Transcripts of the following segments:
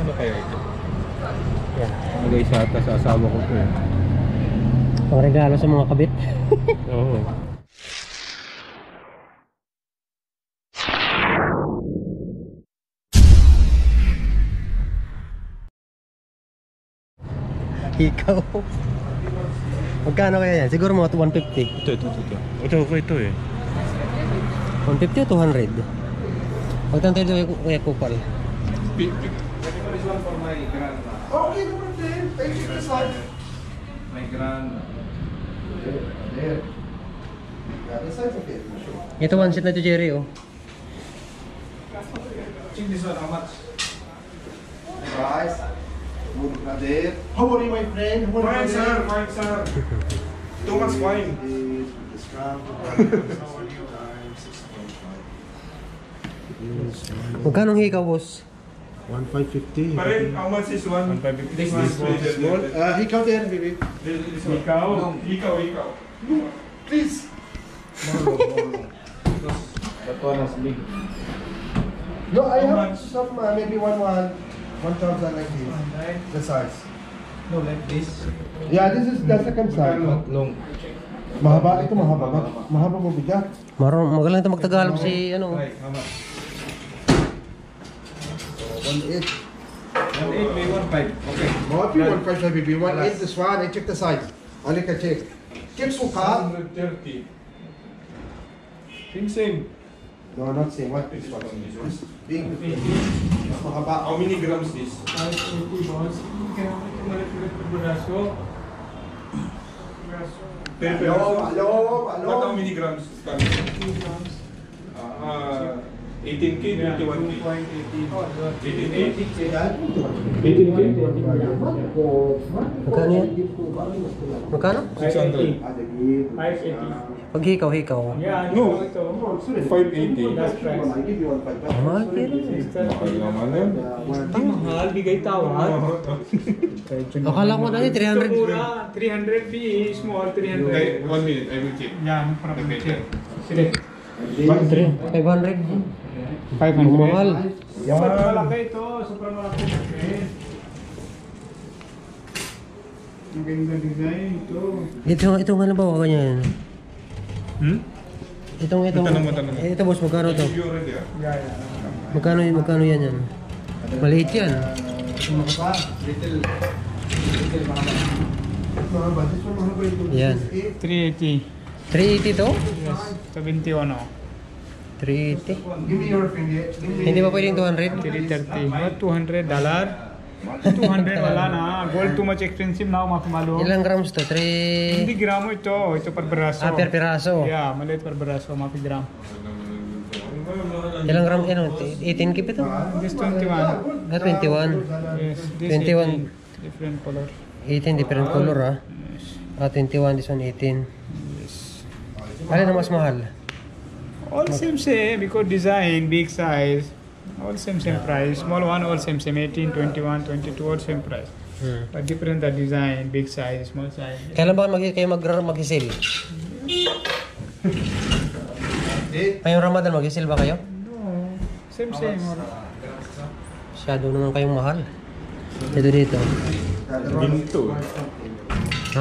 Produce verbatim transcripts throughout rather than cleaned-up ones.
Ano kaya ito? Yan. Nagay sa ata sa asawa ko po eh. Pang regalo sa mga kabit. Oo. Ikaw. Magkano kaya yan? Siguro mga one fifty. Ito, ito, ito. Ito, ito, ito eh. one fifty o two hundred? Magkano tayo kuya Kupal? Okay, naman din. Thank you for that. My grand. There. Yeah, the size of it. Sure. Ito one seat na ito, Jerry, oh. Check this one, how much? Guys, good brother. How are you, my friend? How are Fine, you, sir. Fine, sir. Too much fine. This, the scrum. Magkano ang hikaw, boss? one five fifty. Pare, how much is one? one five fifty. This one. Small. Uh, he come there, baby. This one. Ikaw. Ikaw, ikaw. Please. That one is big. No, I How have much? some, uh, maybe one, one, one thousand like this. The size. No, like this. Yeah, this is the second size. Long. Mahaba ito, mahaba. Ma- mahaba mo bigat. Marong magaling ito magtagalog si ano. Right, how much? one eight. One eight, may one five. Okay. Mga pi, one five na baby. one eight this one. I check the size. Ali ka check. Check suka. one thirty. Same, same. No, not same. What is what? This big. Mas mahaba. How many grams this? five eighty balls. Kaya ako tumalit-ulit ng braso. Braso. Per Hello, hello, What how hello. many grams? two grams. Uh, eighteen K, Yeah, twenty-one two K. point eight zero. eighteen K. eighty K. eighteen K. Magkano yan? Magkano? six hundred. five eighty. Pag hikaw, hikaw. Yeah, No. ito. five eighty. Last price. I give you one five. Mahal kaya. Mahal naman yun. Ang mahal, bigay tawad. Akala ko dati three hundred. Ito mura, three hundred B, small three hundred. Okay, one minute, I will check. Yeah, no problem. Okay, Check. Sige. five hundred. five Ang mahal. Super malaki ito, super malaki. Ang ganda design ito. Ito, ito nga lang ba ganyan? Hmm? Itong, itong, Tanong mo, tanong mo. eh, ito boss, magkano to? You already, ah? Yeah, yeah. Magkano, magkano yan yan? Maliit yan. Mahaba. Little. Little mahaba. Mahaba. This one mahaba ito. This Yan. is eight. three eighty. three eighty to? Yes, seventy-one oh. three eighty. Give me your finger. Give me. Hindi ba pwedeng two hundred? three thirty. What two hundred dollar? two hundred wala na. Gold too much expensive now, mafi malo. Ilang grams to? three... Hindi gramo ito. Ito per braso. Ah, per piraso. Yeah, maliit per braso, mafi gram. Ilang gram? Ano? eighteen kip ito? This twenty-one. Ah, twenty-one. Yes, this twenty-one. eighteen. Different color. eighteen, different color ah. Yes. Ah, twenty-one, this one eighteen. Yes. Alin ang mas mahal? All same same because design, big size. All same same price. Small one all same same. eighteen, twenty-one, twenty-two all same price. Hmm. But different the design, big size, small size. Kailan ba mag kayo mag mag-sale? Eight. Ngayong Ramadan mag-sale ba kayo? No, same same. All. Masyado naman kayong mahal. Ito dito. Ginto. Ha?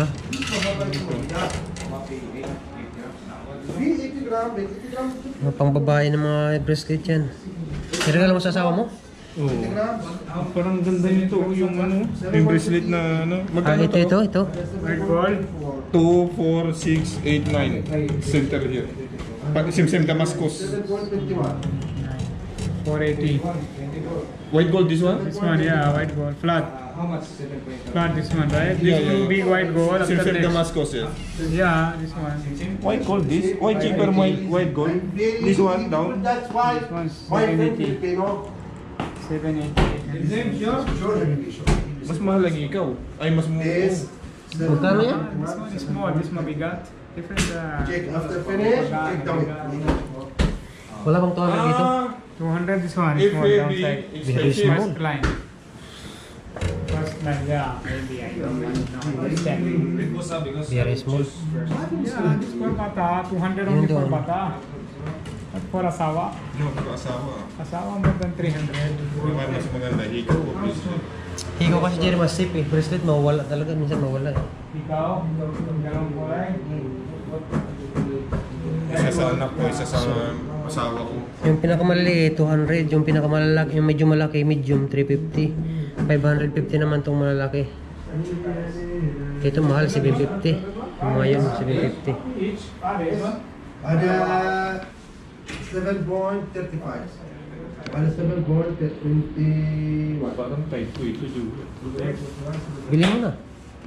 eighty gram. eighty gram. Mga pangbabae ng mga bracelet yan. Nirigalo mo sa asawa mo? Oh. Parang ganda nito yung ano, yung bracelet na ano. Ah, Magkano ito, ito, ito. White gold. two, four, six, eight, nine. Center here. Pag sim-sim Damascus. four eighty. White gold this one? This one, yeah, white gold. Flat. Flat this one, right? This Yeah, yeah, two yeah. big white gold. After Sim-sim next. Damascus, yeah. Yeah, this one. White gold this? Why cheaper white, white gold? This one down? That's why. This one's Why seven eighty. Filipino? seven eighty. Sure, sure. Mas mahal lagi ikaw. Ay, mas mo. This. Magkano yan? This one is small, this mabigat. Different. Uh, Check after finish. Check down. Wala bang two hundred dito? Ah, two hundred this one, if small heavy, downside. Very expensive. small. First line. First line, yeah, maybe I don't know. It's ten. Very small. Yeah, this for bata, two hundred Yun only for doon. bata. But for Asawa, No, pero asawa. Asawa more than three hundred. Yung mas maganda, hikaw ko, please. Higo kasi Jerry mas safe eh. Bracelet mawala talaga. Minsan mawala eh. Ikaw, dalawang kulay. Isa sa anak ko, isa sa asawa ko. Yung pinakamalaki two hundred. Yung pinakamalalaki, yung medyo malaki, medium, three fifty. five fifty naman tong malalaki. Ito mahal, seven fifty. Yung mga yun, seven fifty. Each pares. Ada seven point three five. Ada seven point twenty-one. Parang type ko ito juga. Bili mo na.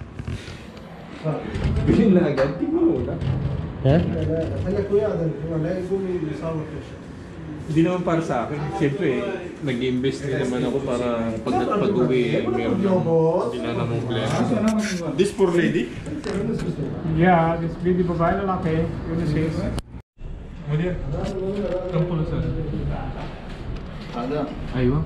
Bilhin na agad, tingnan mo na. Ha? Hanya kuya ada, wala yung gumi sa Hindi naman para sa akin. Siyempre, nag-invest din naman ako para pag pag-uwi, meron hindi na namang problema. This for lady? Yeah, this baby babae lalaki. Yun is his. Mulia, kang pulusan. Ada. Aywa.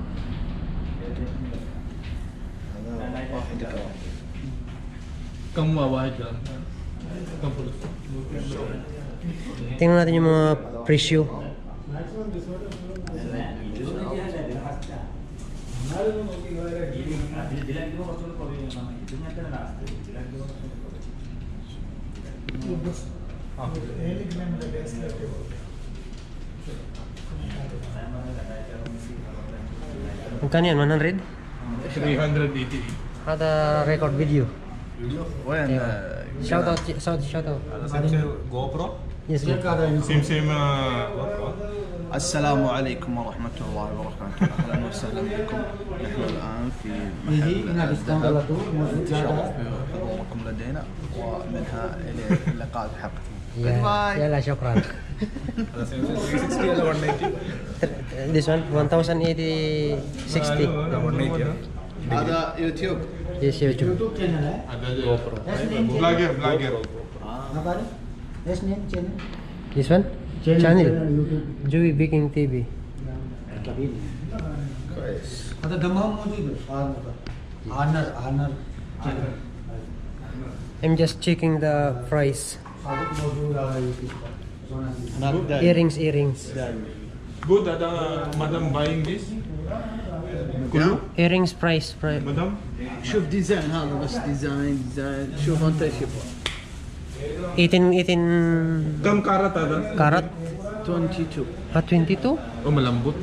Kang mawahid lang. Kang pulusan. Tingnan natin yung mga presyo. Magkano yan? one hundred? three eighty. Ada record video. When Shout out, shout, shout out. GoPro? Yes, go. Same same uh, السلام عليكم ورحمة الله وبركاته. أهلا وسهلا بكم. نحن الآن في محل الذهب. نتشرف بحضوركم لدينا ومنها إلى اللقاء الحقيقي. Yeah, يلا شكرا. This one one eighty sixty. هذا يوتيوب. Yes, YouTube. GoPro. Vlogger, vlogger. This one? Channel. Joey Baking T V. هذا دمام موجود. آنر آنر. I'm just checking the price. Earrings, earrings. Good, ada madam buying this? كله؟ Earrings price. price. Madam? شوف ديزاين هذا بس ديزاين ديزاين شوف أنت ايش يبغى. eighteen, eighteen Kam karat ada? karat. twenty-two. Ah, twenty-two? Oh, malambot.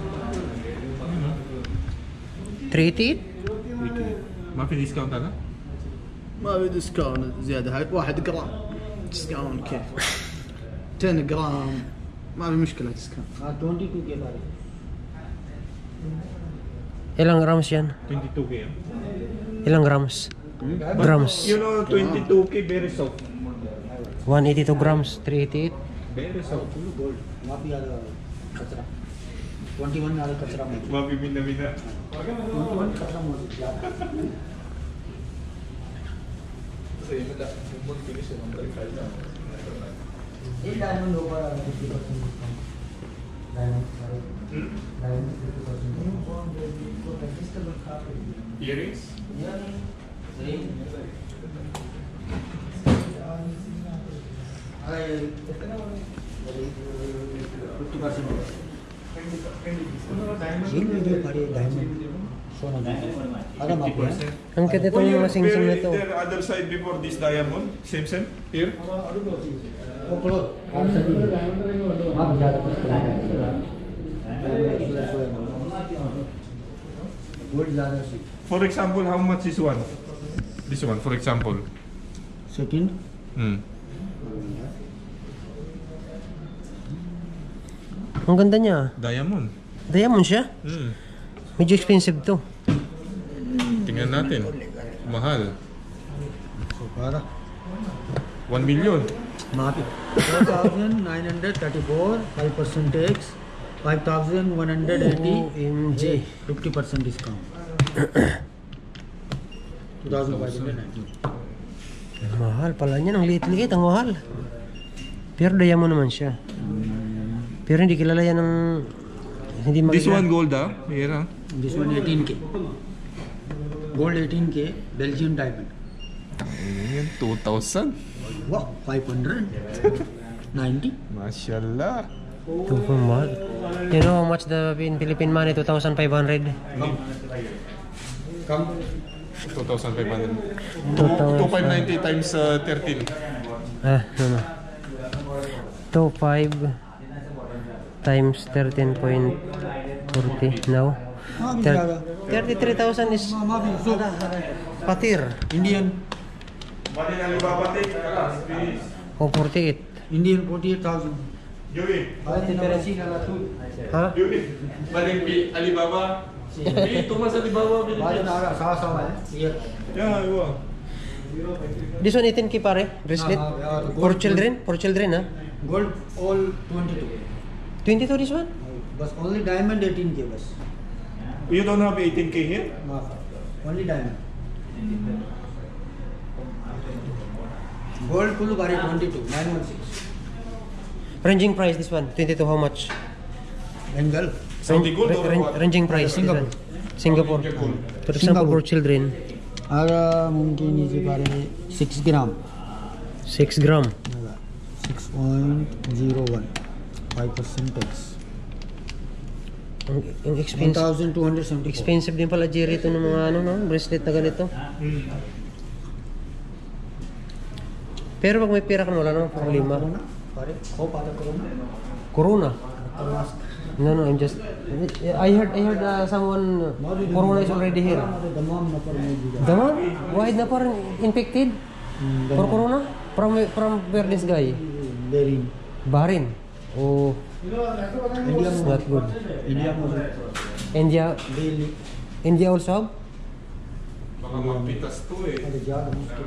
three eighty-eight? ما في discount ada? ما في ديسكاونت زيادة هاي واحد جرام ديسكاونت كيف ten جرام ما في مشكلة ديسكاونت. twenty-two के बारे. Ilang grams yan? twenty-two K. Ilang grams? Grams. You know, twenty-two K very soft. one eighty-two grams, three eighty-eight. Very soft. माफी आधा कचरा. twenty-one आधा कचरा में. Mafi mina-mina. twenty-one कचरा मौजूद. ये डायमंड ऊपर fifty percent discount. Diamond diamond fifty percent. Earrings? fifty percent. ये जो बड़े डायमंड सोना ada fifty percent. Ang ganda itong mga sing-sing na to. The other side before this diamond? Same same? Here? For example, how much is one? This one, for example. Second. Hmm. Ang ganda niya. Diamond. Diamond siya. Hmm. Medyo expensive to. Tingnan natin. Mahal. Para. one million. माफी four thousand nine hundred thirty-four, five percent tax, five thousand one hundred eighty, O M G. fifty percent discount. two thousand five hundred ninety. Mahal pala niya. Ang liit-liit. Ang mahal. Pero diamond naman siya. Pero hindi kilala yan ng... Hindi This makikilala. one gold ah. Here ah. This one eighteen K. Gold eighteen K, Belgian diamond. two thousand. Wow, five hundred ninety. Mashallah. Ito po mahal. You know how much the in Philippine money? two thousand five hundred. two thousand five hundred. two thousand two thousand five hundred ninety times uh, thirteen. Ah, no, no. two five times thirteen point four zero now. thirty-three thousand is patir. Indian. O forty-eight. Indian forty-eight thousand. Ha? Balik Alibaba. Ito mas Alibaba. Yeah, iwa. This one eighteen K pare, bracelet. For children, for children ha. Gold all twenty-two. twenty-two this one? But only diamond eighteen K bas. You don't have eighteen K here? Only diamond. Gold full bari twenty-two, nine one six. Ranging price this one, twenty-two how much? Bengal. Saudi gold or Ran- what? Ranging price this Singapore. one. Singapore. Singapore. For example, for children, Ara mungkin is bari six gram. six gram. six point zero one. five percent tax. Ang, ang one expensive, thousand two hundred seventy-four. expensive din pala Jerry ito ng mga ano no, bracelet na ganito. Pero pag may pera ka na, wala namang problema. Pare, oh, para corona. Corona. No, no, I'm just. I heard, I heard uh, someone. Corona is already here. Damam na par may juga. Damam? Why na parang infected? For corona? From from where this guy? Very. Bahrain. Oh, India it's mo. not good. India mo. India, Daily. India also have? Baka magpitas to eh. Ada jada muskil.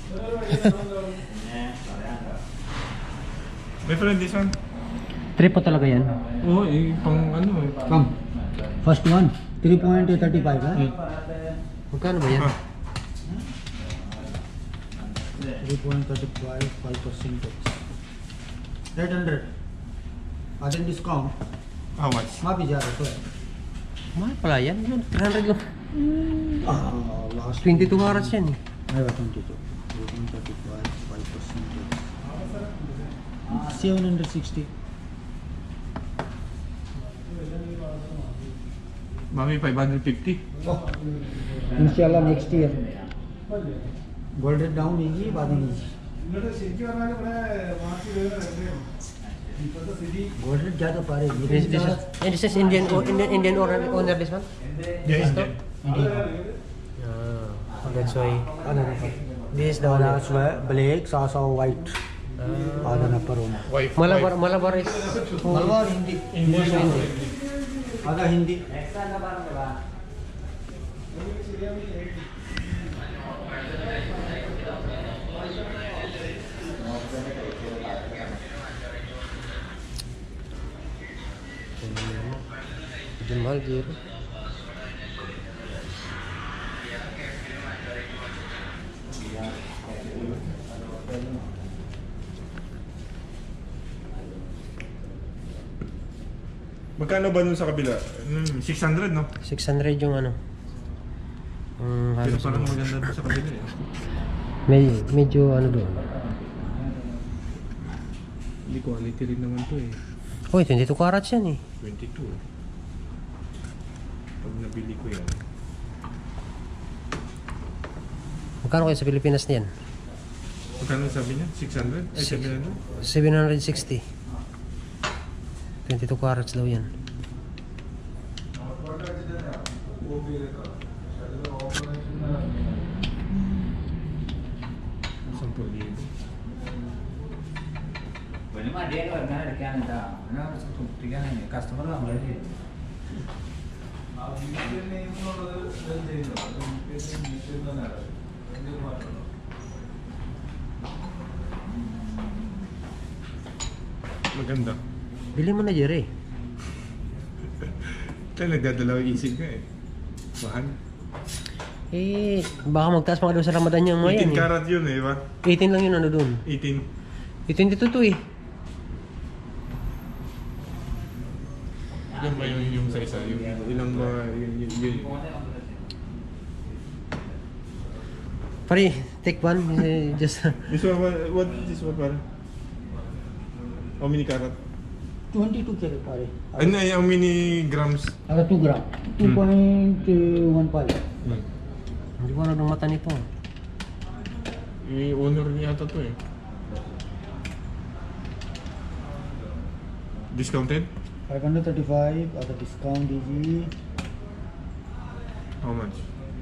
My friend, this one? Trip po talaga yan. Oo, eh, pang ano eh. Come. First one. three point three five. Huh? Magkano ba yan? Ah. three point three five, five percent tax. eight hundred. Ada discount. How much? Maaf jada to. Mahal pala yan. three hundred lang. Ah, last. twenty-two carats yan eh. Aywa twenty-two. three point three five, five percent tax. seven hundred sixty. Mami, five hundred fifty. Oh. Inshallah next year. Gold rate down easy, बाद में easy. Gold rate ज़्यादा पारे. This, this, is, and this is Indian, o- Indian, Indian owner, owner this one? Yeah, This Indian. Ah, that's why. This is the Ada owner. swa black, sasa white. Ada na parona. Wife. Malabar, Malabar is Malwar Hindi. Indian. Ada Hindi. Medyo mahal dito. Magkano ba nun sa kabila? Hmm, six hundred, no? six hundred yung ano. Um, Pero halos parang maganda dun sa kabila eh. May, medyo ano doon. Hindi, quality rin naman to eh. Uy, twenty-two carats yan eh. twenty-two eh. Pag nabili ko yan. Magkano kayo sa Pilipinas niyan? Magkano sabi niya? six hundred? Ay, Six- seven hundred? seven hundred sixty. twenty-two carats daw yan. Sampung libo. Bueno, más de lo que que anda, no, eso tú digas, customer la mujer. Maganda. Bili mo na, Jerry. Kaya nagdadalaw isip ka eh. Mahal. Eh, baka magtaas pa ka doon sa Ramadan yung mga yan eighteen eh. karat yun eh, ba? eighteen lang yun ano doon. eighteen. Eh, twenty-two to eh. Ilan ba yung, yung sa isa? Yung ilang mga... Yung, yung, yung, Pare, take one. eh, Just, this one, what, what is this one para? How many karat? twenty-two karat pare. Ano yung milligrams? Aga two gram. two point one five. Hmm. Hindi ko alam ng mata nito. Yung owner niya ata to eh. Discounted? five thirty-five ada discount digi. How much?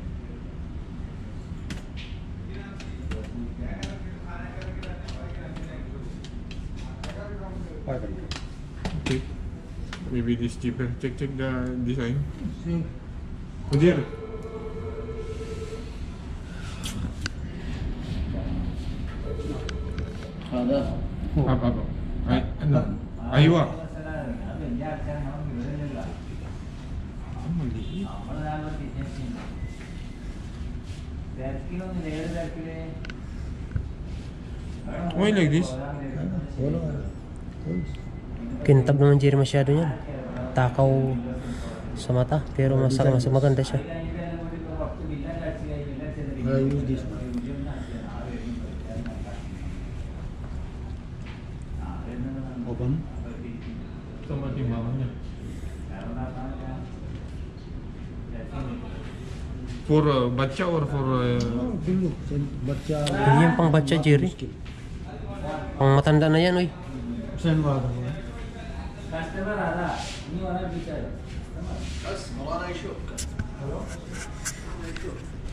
five hundred. Okay. Maybe this cheaper. Check check the design. See. Mudir. Ada. Apa apa? Ay, ano? Aywa. Ah, maliit. Why like this? Wala. Kintab naman Jerry masyado yan. Takaw sa mata. Pero mas, mas maganda siya. I use this one. Open. Ito matimbangan niya. For uh, batcha or for uh, Oh, dulu. Baca. Hindi yan pang batcha Jerry. Pang matanda na yan, uy. Sen waga. Customer ada, ini orang bicara. بس مرانا يشوفك.